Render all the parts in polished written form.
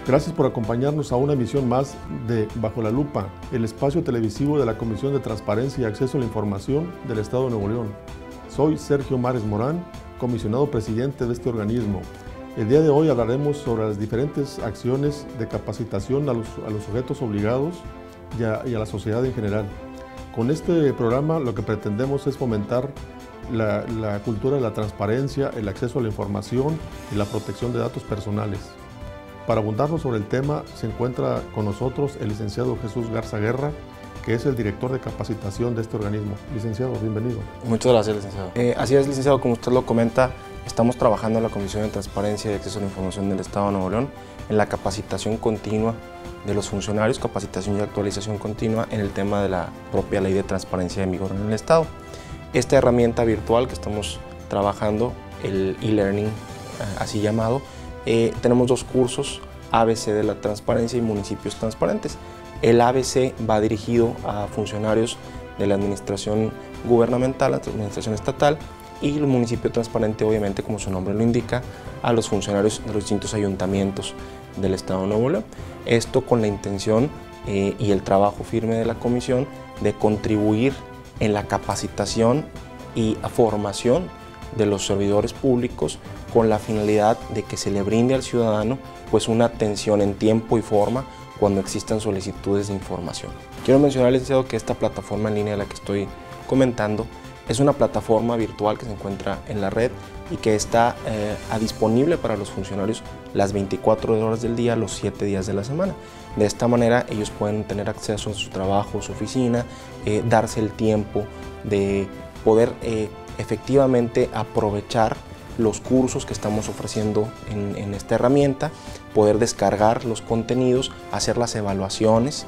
Gracias por acompañarnos a una emisión más de Bajo la Lupa, el espacio televisivo de la Comisión de Transparencia y Acceso a la Información del Estado de Nuevo León. Soy Sergio Mares Morán, comisionado presidente de este organismo. El día de hoy hablaremos sobre las diferentes acciones de capacitación a los sujetos obligados y a la sociedad en general. Con este programa lo que pretendemos es fomentar la cultura de la transparencia, el acceso a la información y la protección de datos personales. Para abundarnos sobre el tema se encuentra con nosotros el licenciado Jesús Garza Guerra, que es el director de capacitación de este organismo. Licenciado, bienvenido. Muchas gracias, licenciado. Así es, licenciado, como usted lo comenta, estamos trabajando en la Comisión de Transparencia y Acceso a la Información del Estado de Nuevo León en la capacitación continua de los funcionarios, capacitación y actualización continua en el tema de la propia Ley de Transparencia en vigor en el Estado. Esta herramienta virtual que estamos trabajando, el e-learning así llamado, tenemos dos cursos, ABC de la transparencia y municipios transparentes. El ABC va dirigido a funcionarios de la administración gubernamental, la administración estatal, y el municipio transparente, obviamente, como su nombre lo indica, a los funcionarios de los distintos ayuntamientos del Estado de Nuevo León. Esto con la intención y el trabajo firme de la comisión de contribuir en la capacitación y formación de los servidores públicos con la finalidad de que se le brinde al ciudadano pues una atención en tiempo y forma cuando existan solicitudes de información. Quiero mencionar, licenciado, que esta plataforma en línea de la que estoy comentando es una plataforma virtual que se encuentra en la red y que está disponible para los funcionarios las 24 horas del día, los 7 días de la semana. De esta manera ellos pueden tener acceso a su trabajo, su oficina, darse el tiempo de poder efectivamente aprovechar los cursos que estamos ofreciendo en esta herramienta, poder descargar los contenidos, hacer las evaluaciones,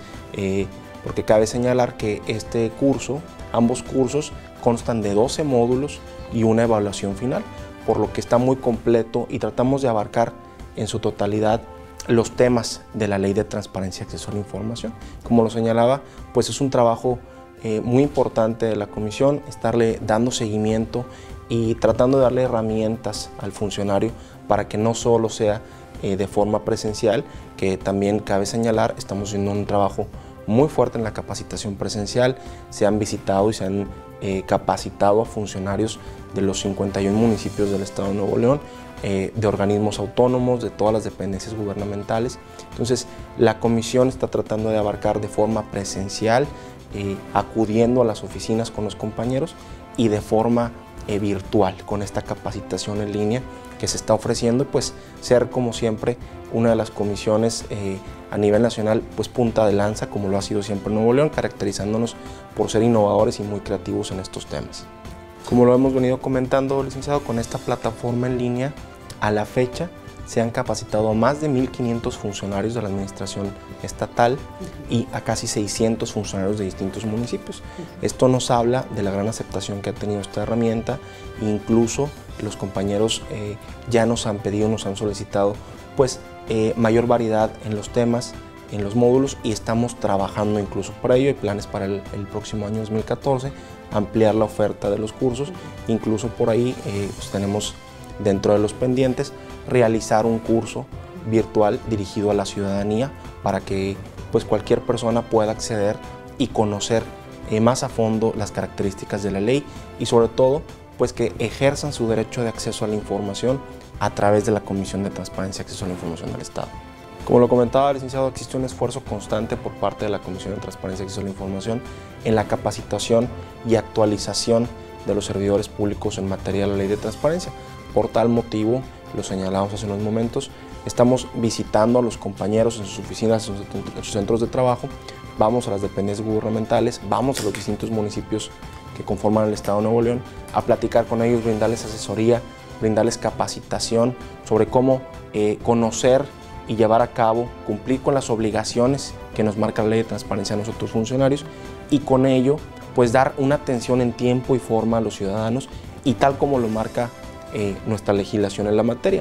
porque cabe señalar que este curso, ambos cursos, constan de 12 módulos y una evaluación final, por lo que está muy completo y tratamos de abarcar en su totalidad los temas de la Ley de Transparencia y Acceso a la Información. Como lo señalaba, pues es un trabajo muy importante de la comisión, estarle dando seguimiento y tratando de darle herramientas al funcionario para que no solo sea de forma presencial, que también cabe señalar, estamos haciendo un trabajo muy fuerte en la capacitación presencial. Se han visitado y se han capacitado a funcionarios de los 51 municipios del Estado de Nuevo León, de organismos autónomos, de todas las dependencias gubernamentales. Entonces, la comisión está tratando de abarcar de forma presencial, acudiendo a las oficinas con los compañeros, y de forma virtual, con esta capacitación en línea que se está ofreciendo, pues ser como siempre una de las comisiones a nivel nacional, pues punta de lanza, como lo ha sido siempre Nuevo León, caracterizándonos por ser innovadores y muy creativos en estos temas. Como lo hemos venido comentando, licenciado, con esta plataforma en línea, a la fecha se han capacitado a más de 1.500 funcionarios de la administración estatal y a casi 600 funcionarios de distintos municipios. Esto nos habla de la gran aceptación que ha tenido esta herramienta. Incluso los compañeros ya nos han pedido, nos han solicitado pues mayor variedad en los temas, en los módulos, y estamos trabajando incluso para ello. Hay planes para el próximo año 2014, ampliar la oferta de los cursos. Incluso por ahí pues tenemos dentro de los pendientes realizar un curso virtual dirigido a la ciudadanía para que pues cualquier persona pueda acceder y conocer más a fondo las características de la ley, y sobre todo pues que ejerzan su derecho de acceso a la información a través de la Comisión de Transparencia y Acceso a la Información del Estado. Como lo comentaba, licenciado, existe un esfuerzo constante por parte de la Comisión de Transparencia y Acceso a la Información en la capacitación y actualización de los servidores públicos en materia de la Ley de Transparencia. Por tal motivo, lo señalamos hace unos momentos, estamos visitando a los compañeros en sus oficinas, en sus centros de trabajo, vamos a las dependencias gubernamentales, vamos a los distintos municipios que conforman el Estado de Nuevo León, a platicar con ellos, brindarles asesoría, brindarles capacitación sobre cómo conocer y llevar a cabo, cumplir con las obligaciones que nos marca la Ley de Transparencia a nosotros funcionarios, y con ello pues dar una atención en tiempo y forma a los ciudadanos, y tal como lo marca nuestra legislación en la materia.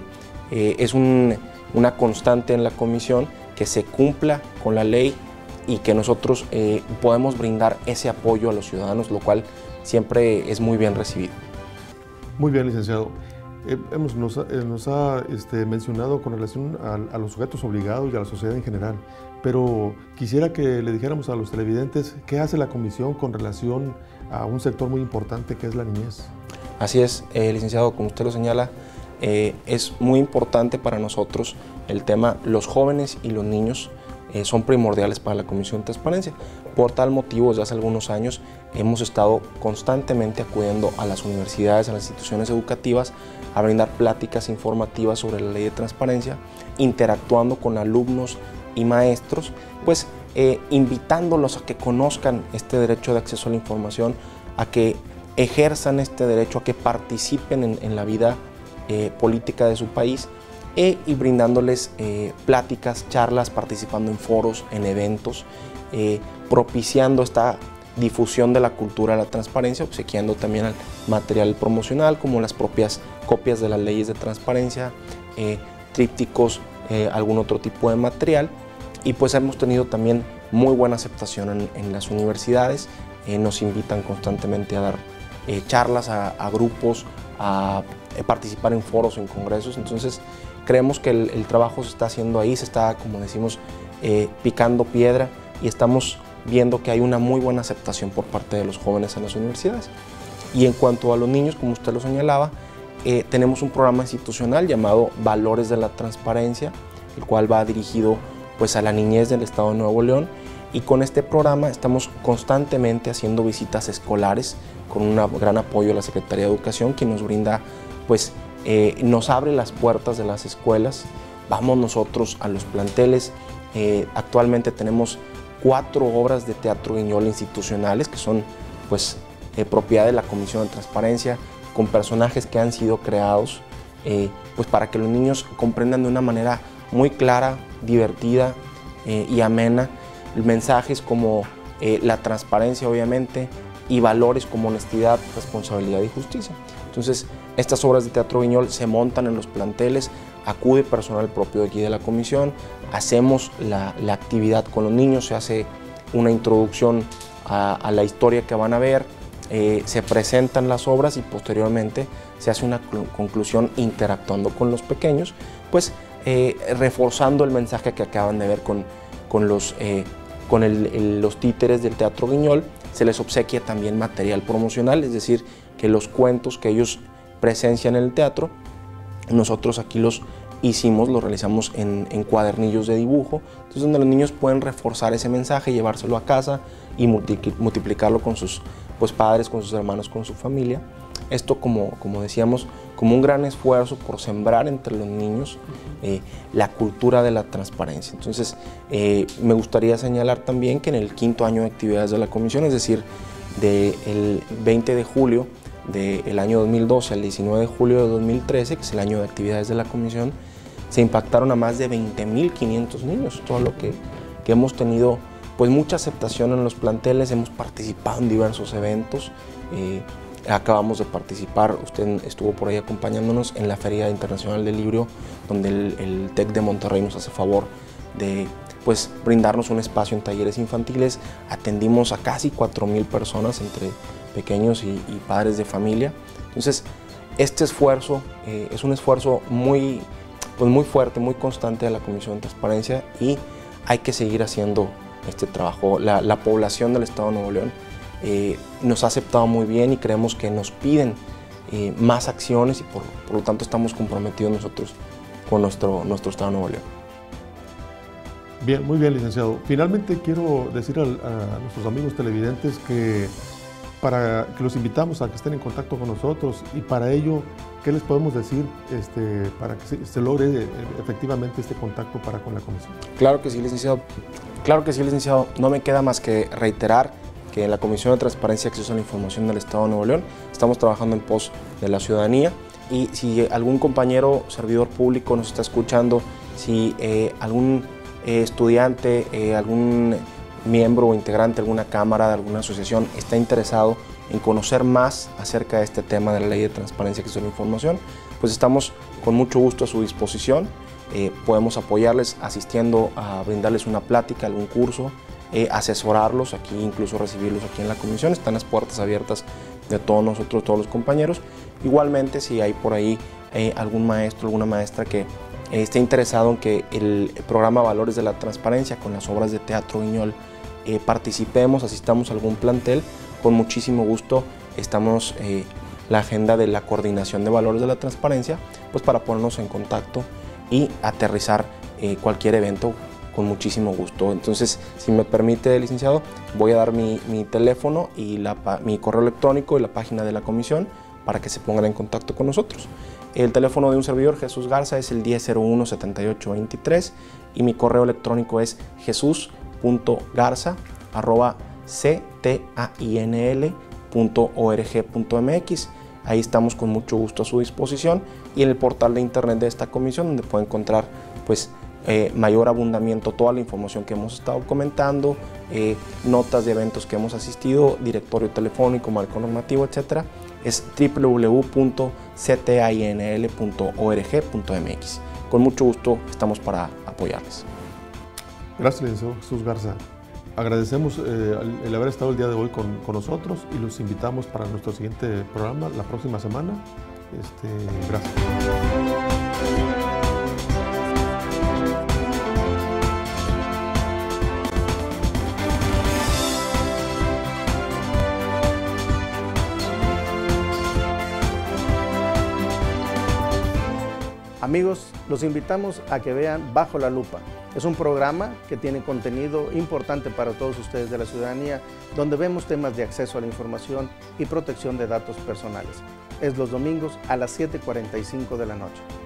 Es una constante en la comisión que se cumpla con la ley y que nosotros podemos brindar ese apoyo a los ciudadanos, lo cual siempre es muy bien recibido. Muy bien, licenciado. Nos ha mencionado con relación a los sujetos obligados y a la sociedad en general, pero quisiera que le dijéramos a los televidentes qué hace la comisión con relación a un sector muy importante que es la niñez. Así es, licenciado, como usted lo señala, es muy importante para nosotros el tema, los jóvenes y los niños son primordiales para la Comisión de Transparencia. Por tal motivo, desde hace algunos años hemos estado constantemente acudiendo a las universidades, a las instituciones educativas, a brindar pláticas informativas sobre la ley de transparencia, interactuando con alumnos y maestros, pues invitándolos a que conozcan este derecho de acceso a la información, a que ejerzan este derecho, a que participen en la vida política de su país, y brindándoles pláticas, charlas, participando en foros, en eventos, propiciando esta difusión de la cultura de la transparencia, obsequiando también al material promocional como las propias copias de las leyes de transparencia, trípticos, algún otro tipo de material, y pues hemos tenido también muy buena aceptación en las universidades. Nos invitan constantemente a dar charlas a grupos, a participar en foros, en congresos. Entonces creemos que el trabajo se está haciendo ahí, se está, como decimos, picando piedra, y estamos viendo que hay una muy buena aceptación por parte de los jóvenes en las universidades. Y en cuanto a los niños, como usted lo señalaba, tenemos un programa institucional llamado Valores de la Transparencia, el cual va dirigido pues a la niñez del Estado de Nuevo León, y con este programa estamos constantemente haciendo visitas escolares con un gran apoyo de la Secretaría de Educación, que nos brinda, pues nos abre las puertas de las escuelas. Vamos nosotros a los planteles. Actualmente tenemos 4 obras de teatro guiñol institucionales que son pues propiedad de la Comisión de Transparencia, con personajes que han sido creados pues para que los niños comprendan de una manera muy clara, divertida y amena mensajes como la transparencia, obviamente, y valores como honestidad, responsabilidad y justicia. Entonces, estas obras de teatro guiñol se montan en los planteles, acude personal propio de aquí de la comisión, hacemos la actividad con los niños, se hace una introducción a la historia que van a ver, se presentan las obras y posteriormente se hace una conclusión interactuando con los pequeños, pues reforzando el mensaje que acaban de ver con los títeres del teatro guiñol. Se les obsequia también material promocional, es decir, que los cuentos que ellos presencian en el teatro, nosotros aquí los realizamos en cuadernillos de dibujo, entonces donde los niños pueden reforzar ese mensaje, llevárselo a casa y multiplicarlo con sus padres, con sus hermanos, con su familia. Esto, como decíamos, como un gran esfuerzo por sembrar entre los niños la cultura de la transparencia. Entonces, me gustaría señalar también que en el 5º año de actividades de la comisión, es decir, del 20 de julio del año 2012 al 19 de julio de 2013, que es el año de actividades de la comisión, se impactaron a más de 20.500 niños, todo lo que hemos tenido pues mucha aceptación en los planteles, hemos participado en diversos eventos. Acabamos de participar, usted estuvo por ahí acompañándonos en la Feria Internacional del Libro, donde el TEC de Monterrey nos hace favor de pues brindarnos un espacio en talleres infantiles. Atendimos a casi 4.000 personas entre pequeños y padres de familia. Entonces, este esfuerzo es un esfuerzo muy fuerte, muy constante de la Comisión de Transparencia, y hay que seguir haciendo este trabajo. La población del Estado de Nuevo León nos ha aceptado muy bien y creemos que nos piden más acciones, y por lo tanto estamos comprometidos nosotros con nuestro Estado de Nuevo León. Bien, muy bien, licenciado. Finalmente quiero decir a nuestros amigos televidentes que los invitamos a que estén en contacto con nosotros, y para ello, ¿qué les podemos decir para que se logre efectivamente este contacto con la comisión? Claro que sí, licenciado. Claro que sí, licenciado. No me queda más que reiterar que en la Comisión de Transparencia y Acceso a la Información del Estado de Nuevo León estamos trabajando en pos de la ciudadanía, y si algún compañero servidor público nos está escuchando, si algún estudiante, algún miembro o integrante de alguna cámara, de alguna asociación está interesado en conocer más acerca de este tema de la Ley de Transparencia y Acceso a la Información, pues estamos con mucho gusto a su disposición. Podemos apoyarles asistiendo a brindarles una plática, algún curso, asesorarlos aquí, incluso recibirlos aquí en la comisión. Están las puertas abiertas de todos nosotros, todos los compañeros. Igualmente, si hay por ahí algún maestro, alguna maestra que esté interesado en que el programa Valores de la Transparencia con las obras de teatro Guiñol participemos, asistamos a algún plantel, con muchísimo gusto estamos la agenda de la coordinación de Valores de la Transparencia, pues para ponernos en contacto y aterrizar cualquier evento con muchísimo gusto. Entonces, si me permite, licenciado, voy a dar mi teléfono y mi correo electrónico y la página de la comisión para que se pongan en contacto con nosotros. El teléfono de un servidor, Jesús Garza, es el 1001-7823 y mi correo electrónico es jesus.garza@ctainl.org.mx. Ahí estamos con mucho gusto a su disposición, y en el portal de internet de esta comisión, donde puede encontrar pues mayor abundamiento, toda la información que hemos estado comentando, notas de eventos que hemos asistido, directorio telefónico, marco normativo, etcétera, es www.ctainl.org.mx. Con mucho gusto estamos para apoyarles. Gracias, licenciado Jesús Garza. Agradecemos el haber estado el día de hoy con nosotros y los invitamos para nuestro siguiente programa la próxima semana. Gracias. Amigos, los invitamos a que vean Bajo la Lupa. Es un programa que tiene contenido importante para todos ustedes de la ciudadanía, donde vemos temas de acceso a la información y protección de datos personales. Es los domingos a las 7:45 de la noche.